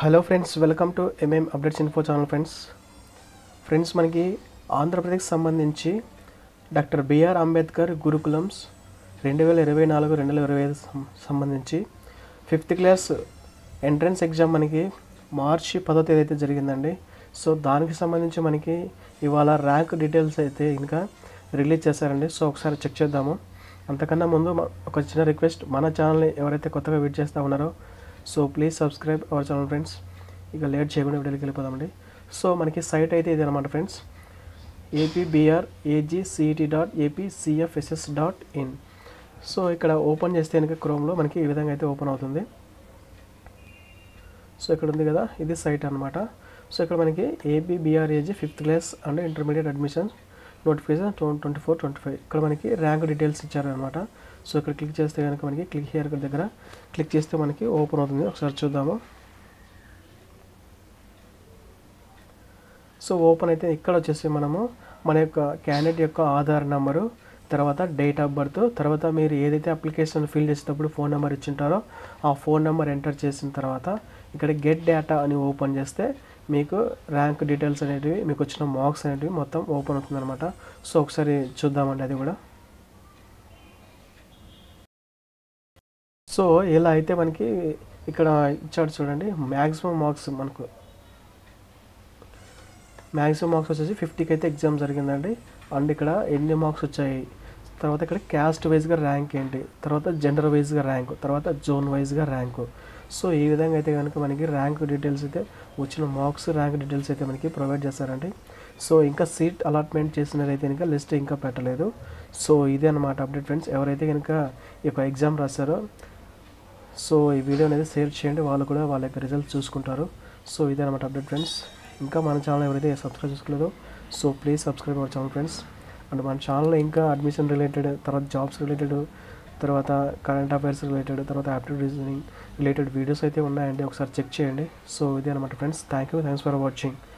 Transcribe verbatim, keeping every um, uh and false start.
Hello friends, welcome to MM updates info channel. Friends friends మనకి ఆంధ్రప్రదేశ్కి సంబంధించి doctor BR Ambedkar గురుకులమ్స్ రెండు వేల ఇరవై నాలుగు రెండు వేల ఇరవై ఐదు సంబంధించి ఫిఫ్త్ క్లాస్ ఎంట్రన్స్ ఎగ్జామ్ మనకి మార్చి పదో తేదీ అయితే జరిగిందండి. సో దానికి సంబంధించి మనకి ఇవాళ ర్యాంక్ డీటెయిల్స్ అయితే ఇంకా రిలీజ్ చేశారండి. సో ఒకసారి చెక్ చేద్దాము. అంతకన్నా ముందు ఒక చిన్న రిక్వెస్ట్, మన ఛానల్ని ఎవరైతే కొత్తగా విజిట్ చేస్తూ ఉన్నారో so please subscribe our channel friends. ఇక లేట్ చేయకుండా వీడియోకి వెళ్ళిపోదామండి. సో మనకి సైట్ అయితే ఇది అనమాట friends, APBR AGCET dot APCFSS dot in. So ఇక్కడ ఓపెన్ చేస్తే కనుక క్రోమ్లో మనకి ఈ విధంగా అయితే ఓపెన్ అవుతుంది. సో ఇక్కడ ఉంది కదా, ఇది సైట్ అనమాట. సో ఇక్కడ మనకి APBRAG fifth class and intermediate admission notification twenty four twenty five ఇక్కడ మనకి ర్యాంక్ డీటెయిల్స్ ఇచ్చారనమాట. సో ఇక్కడ క్లిక్ చేస్తే కనుక మనకి క్లిక్ హియర్ దగ్గర క్లిక్ చేస్తే మనకి ఓపెన్ అవుతుంది. ఒకసారి చూద్దాము. సో ఓపెన్ అయితే ఇక్కడ వచ్చేసి మనము మన యొక్క క్యాండిడేట్ యొక్క ఆధార్ నెంబరు, తర్వాత డేట్ ఆఫ్ బర్త్, తర్వాత మీరు ఏదైతే అప్లికేషన్ ఫిల్ చేసేటప్పుడు ఫోన్ నెంబర్ ఇచ్చింటారో ఆ ఫోన్ నెంబర్ ఎంటర్ చేసిన తర్వాత ఇక్కడ గెట్ డేటా అని ఓపెన్ చేస్తే మీకు ర్యాంక్ డీటెయిల్స్ అనేటివి, మీకు వచ్చిన మార్క్స్ అనేటివి మొత్తం ఓపెన్ అవుతుంది అనమాట. సో ఒకసారి చూద్దామండి అది కూడా. సో ఇలా అయితే మనకి ఇక్కడ ఇచ్చాడు చూడండి, మ్యాక్సిమం మార్క్స్ మనకు మ్యాక్సిమం మార్క్స్ వచ్చేసి ఫిఫ్టీకి అయితే ఎగ్జామ్ జరిగిందండి. అండ్ ఇక్కడ ఎన్ని మార్క్స్ వచ్చాయి, తర్వాత ఇక్కడ క్యాస్ట్ వైజ్గా ర్యాంక్ ఏంటి, తర్వాత జెండర్ వైజ్గా ర్యాంక్, తర్వాత జోన్ వైజ్గా ర్యాంకు. సో ఈ విధంగా అయితే కనుక మనకి ర్యాంక్ డీటెయిల్స్ అయితే వచ్చిన మార్క్స్ ర్యాంక్ డీటెయిల్స్ అయితే మనకి ప్రొవైడ్ చేస్తారండి. సో ఇంకా సీట్ అలాట్మెంట్ చేసినదైతే కనుక లిస్ట్ ఇంకా పెట్టలేదు. సో ఇదే అనమాట అప్డేట్ ఫ్రెండ్స్. ఎవరైతే కనుక ఈ యొక్క ఎగ్జామ్ రాస్తారో సో ఈ వీడియో అనేది షేర్ చేయండి, వాళ్ళు కూడా వాళ్ళ యొక్క రిజల్ట్స్ చూసుకుంటారు. సో ఇదే అనమాట అప్డేట్ ఫ్రెండ్స్. ఇంకా మన ఛానల్ ఎవరైతే సబ్స్క్రైబ్ చేసుకోలేదో so please subscribe our channel friends. And మన ఛానల్లో ఇంకా అడ్మిషన్ రిలేటెడ్, తర్వాత జాబ్స్ రిలేటెడ్, తర్వాత కరెంట్ అఫైర్స్ రిలేటెడ్, తర్వాత యాప్టిట్యూడ్ రీజనింగ్ రిలేటెడ్ వీడియోస్ అయితే ఉన్నాయండి, ఒకసారి చెక్ చేయండి. సో ఇదే అనమాట friends. Thank you thanks for watching.